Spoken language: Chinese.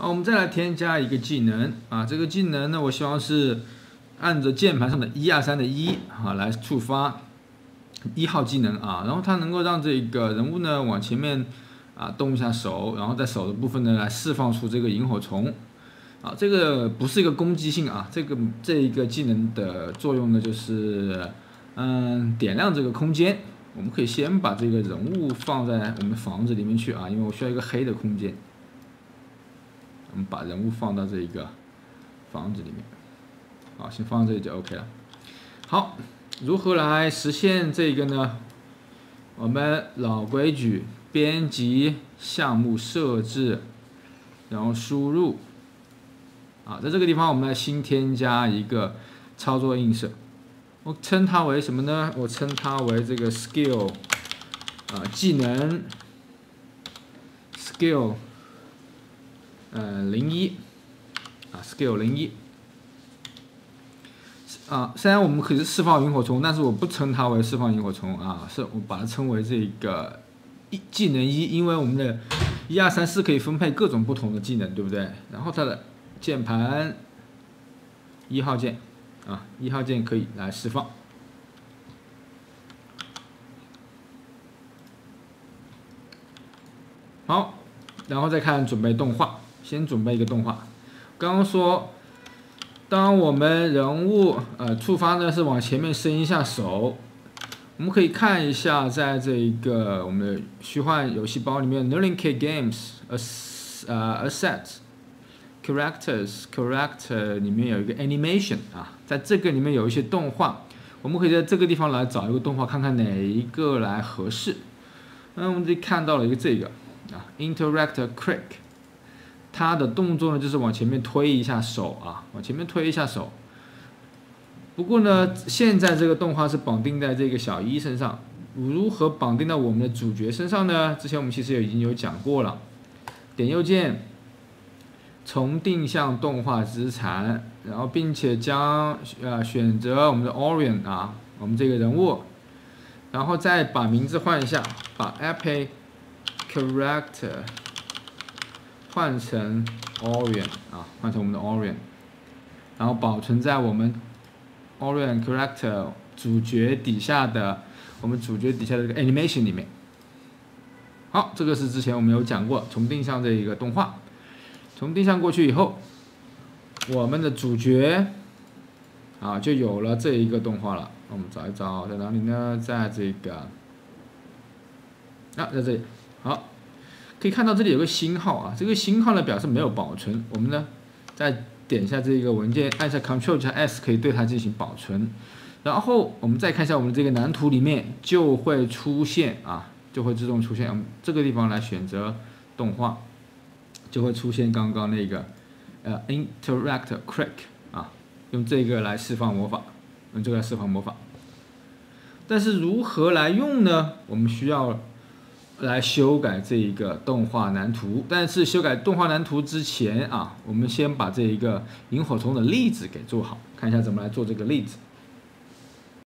好，我们再来添加一个技能啊，这个技能呢，我希望是按着键盘上的1、2、3的1啊来触发1号技能啊，然后它能够让这个人物呢往前面啊动一下手，然后在手的部分呢来释放出这个萤火虫啊，这个不是一个攻击性啊，这一个技能的作用呢就是点亮这个空间。我们可以先把这个人物放在我们房子里面去啊，因为我需要一个黑的空间。我们把人物放到这一个房子里面，好，先放到这里就 OK 了。好，如何来实现这个呢？我们老规矩，编辑项目设置，然后输入。啊，在这个地方我们来新添加一个操作映射，我称它为什么呢？我称它为这个 skill 技能 skill 01啊 skill 01啊，虽然我们可以释放萤火虫，但是我不称它为释放萤火虫啊，是我把它称为这个技能1，因为我们的1、2、3、4可以分配各种不同的技能，对不对？然后它的键盘1号键啊，1号键可以来释放。好，然后再看准备动画，先准备一个动画。刚刚说，当我们人物触发呢是往前面伸一下手，我们可以看一下，在这一个我们的虚幻游戏包里面 ，Learning Kit Games，Assets。Character 里面有一个 Animation 啊，在这个里面有一些动画，我们可以在这个地方来找一个动画，看看哪一个来合适。那我们这里看到了一个这个啊 ，Interact Quick， 它的动作呢就是往前面推一下手啊，往前面推一下手。不过呢，现在这个动画是绑定在这个小一身上，如何绑定到我们的主角身上呢？之前我们其实已经有讲过了，点右键。从定向动画资产，然后并且将选择我们的 Orion 啊，我们这个人物，然后再把名字换一下，把 Epic Character 换成 Orion 啊，换成我们的 Orion， 然后保存在我们 Orion Character 主角底下的我们主角底下的这个 Animation 里面。好，这个是之前我们有讲过从定向这一个动画。从定向过去以后，我们的主角啊就有了这一个动画了。我们找一找在哪里呢？在这个在这里。好，可以看到这里有个星号啊，这个星号呢表示没有保存。我们呢再点一下这个文件，按下 Ctrl 加 S 可以对它进行保存。然后我们再看一下我们这个蓝图里面就会出现啊，就会自动出现。我们这个地方来选择动画。就会出现刚刚那个Interact Quick 啊，用这个来释放魔法，用这个来释放魔法。但是如何来用呢？我们需要来修改这一个动画蓝图。但是修改动画蓝图之前啊，我们先把这一个萤火虫的例子给做好，看一下怎么来做这个例子。